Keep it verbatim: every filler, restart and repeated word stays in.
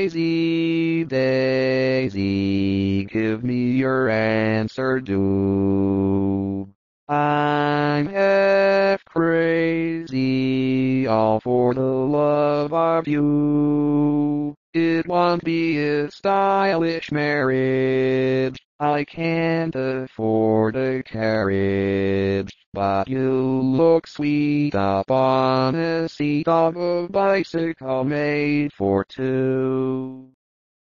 Daisy, Daisy, give me your answer, do. I'm half crazy, all for the love of you. It won't be a stylish marriage, I can't afford a carriage, but you look sweet up on a seat of a bicycle made for two.